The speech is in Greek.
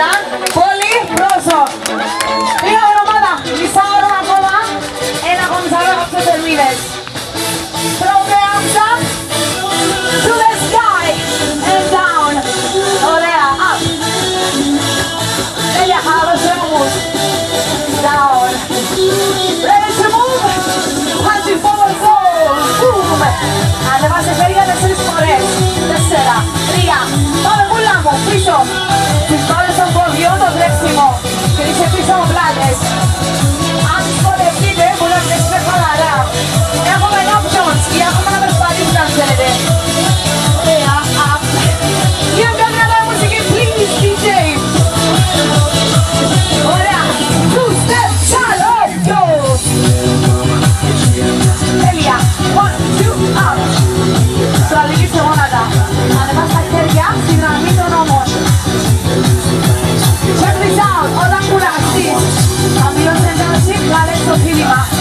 Ένα πολύ πρόσω. Μία εβδομάδα, μισά ώρα ακόμα. Ένα κομισάριο από τις ερμήνες. Throw the arms up to the sky and down. Ωραία, up. Τέλεια, χάλασε όμως. Down. Ready to move. Punching forward, fold. Boom. Ανεβάσε χέρια 4 φορές. 4, 3. Πάμε πουλά μου, πίσω. Τις μπάλες των ποδιών, το τρέξιμο. Κρίσε πίσω από πλάτες. Αν τις ποδευτείτε, μπορεί να τρέξετε χαλαρά. Έχουμε options ή έχουμε να περπατήσουμε αν θέλετε. Ωραία, up. Give them another μουσική, please, DJ. Ωραία. 2 steps, challenge, go. Τέλεια. 1, 2, up. Στραβηγήστε γόνατα. Ανεβάς τα χέρια, στη γραμμή των ώμων. Check this out. Όταν κουραστείς, θα μειώσει εντάσεις, βγάλε στο φίλημα.